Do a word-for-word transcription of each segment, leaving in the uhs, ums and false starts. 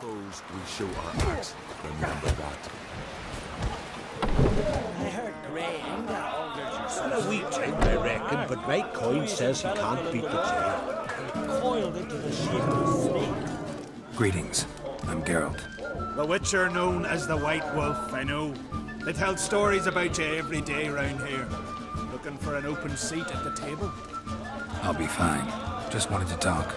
suppose we show our axe. Remember that. I heard Graham got older Well, a wee drink, I reckon, but Mike Coyne says he can't beat the jail. coiled into the shape of a snake. Greetings. I'm Geralt. The Witcher known as the White Wolf, I know. They tell stories about you every day round here. Looking for an open seat at the table? I'll be fine. Just wanted to talk.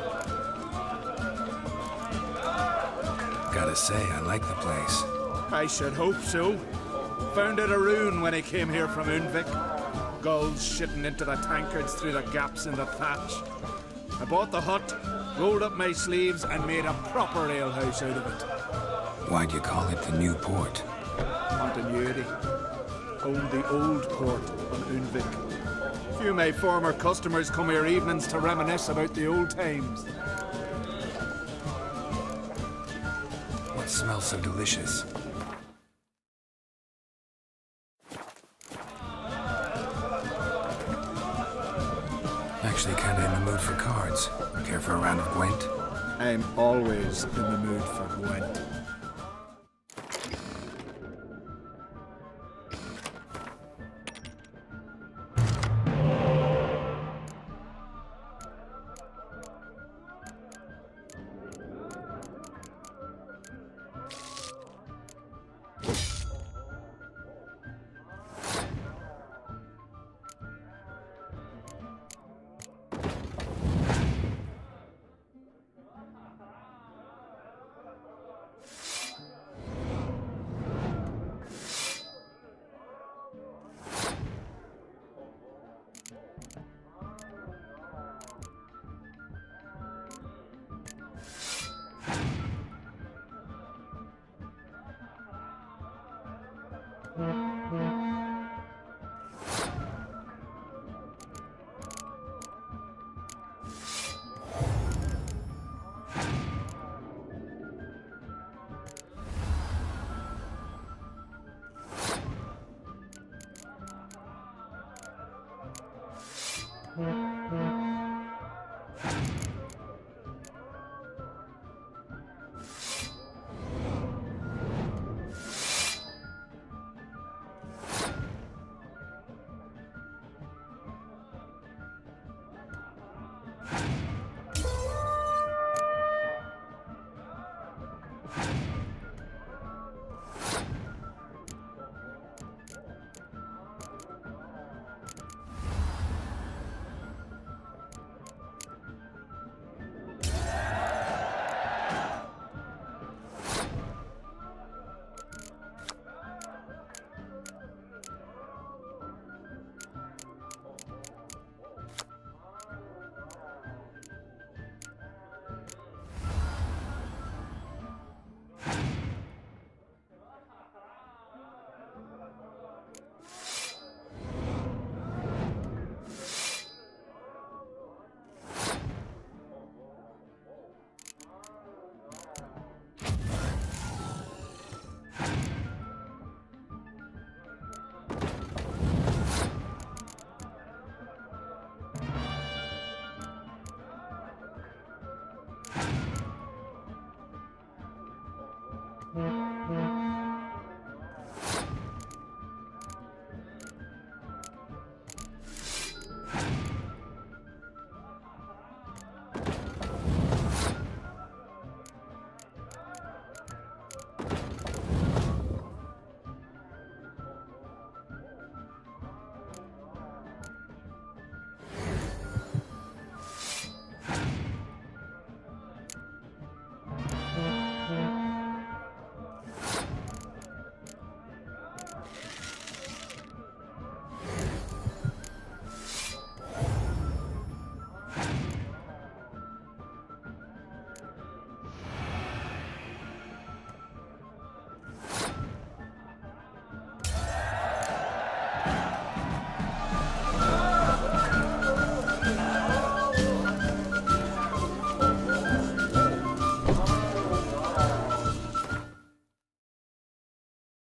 Gotta say, I like the place. I should hope so. Found it a ruin when I came here from Unvik. Gulls shitting into the tankards through the gaps in the thatch. I bought the hut, rolled up my sleeves, and made a proper alehouse out of it. Why'd you call it the New Port? Continuity. Owned the old port on Unvik. Few of my former customers come here evenings to reminisce about the old times. What smells so delicious? Actually kinda in the mood for cards. Care for a round of Gwent? I'm always in the mood for Gwent.